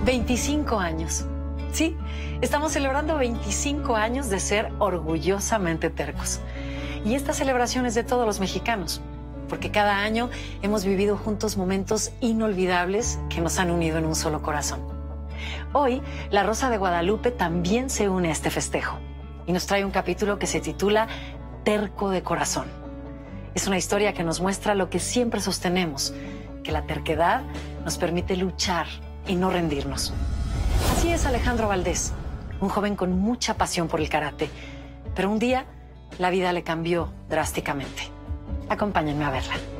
25 años. Sí, estamos celebrando 25 años de ser orgullosamente tercos. Y esta celebración es de todos los mexicanos, porque cada año hemos vivido juntos momentos inolvidables que nos han unido en un solo corazón. Hoy, La Rosa de Guadalupe también se une a este festejo y nos trae un capítulo que se titula Terco de Corazón. Es una historia que nos muestra lo que siempre sostenemos, que la terquedad nos permite luchar y no rendirnos. Así es Alejandro Valdés, un joven con mucha pasión por el karate, pero un día la vida le cambió drásticamente. Acompáñenme a verla.